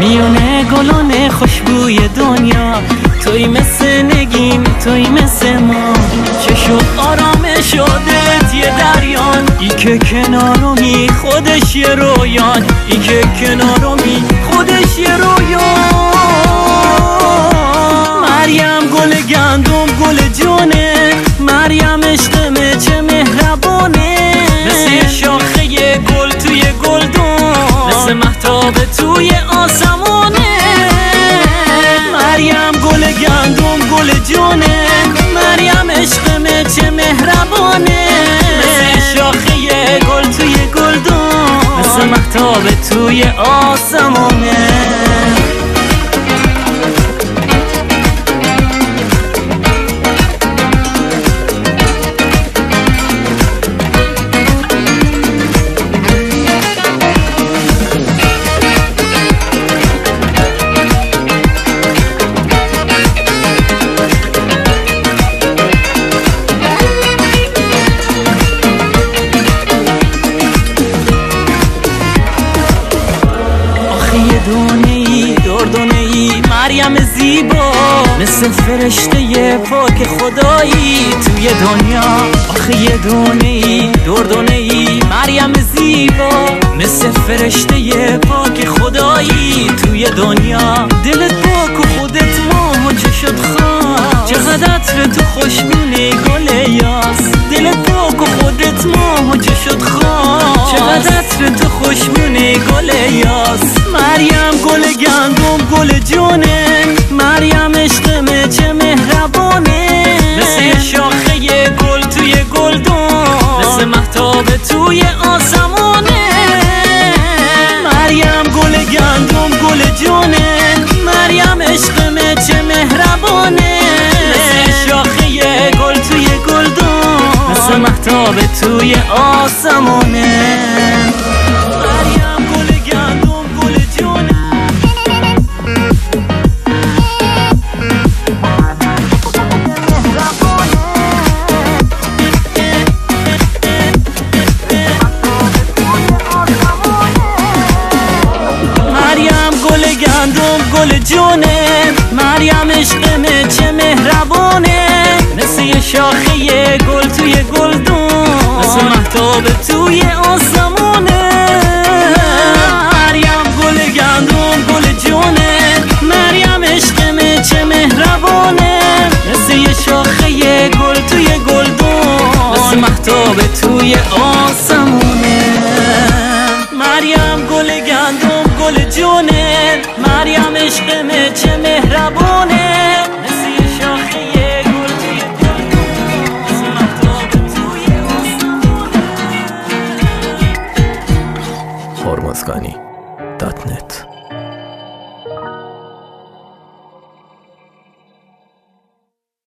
میونه گلان خوشبوی دنیا، توی مثل نگین، توی مثل ما. چه شد آرام شدت یه دریان، ای که کنارمی خودش یه رویان، ای که کنارمی خودش یه رویان. مریم گل گندم گل جونه، مریم عشقمه چه مهربانه. مثل یه شاخه یه گل توی گلدون، مثل مهتاب توی آسمونه. مریم گل گندم گل جونه، مریم عشقمه چه مهربانه. مثل یه شاخه یه گل توی گلدون، مثل مهتاب توی آسمونه. دونه‌ای دردونه‌ای مریم زیبا، مثل فرشته پاک خدایی توی دنیا. آخه یه دونه‌ای دردونه‌ای مریم زیبا، مثل فرشته پاک خدایی توی دنیا. دلت پاک و خودت ماه و چشت خاص، چقدر عطر تو خوشبونی گل یاس. دلت پاک و خودت ماه و چشت خاص، چقدر عطر تو خوشبونی گل یاس. مریم گل گندم گل جونه، مریم عشقمه چه مهربانه. مثل یه شاخه یه گل توی گلدون، مثل مهتاب توی آسمونه. مریم گل گندم گل جونه، مریم عشقمه چه مهربانه. مثل یه شاخه یه گل توی گلدون، مثل مهتاب توی آسمونه. گل جونه، مریم عشقمه چه مهربانه. مثل یه شاخه یه گل توی گلدون، مثل مهتاب توی آسمونه. مریم گل گندم گل جونه، مریم عشقمه چه مهربانه. مثل یه شاخه یه گل توی گلدون، مثل مهتاب توی آسمونه. مریم گل گندم گل جونه، مریم عشقمه چه مهربانه.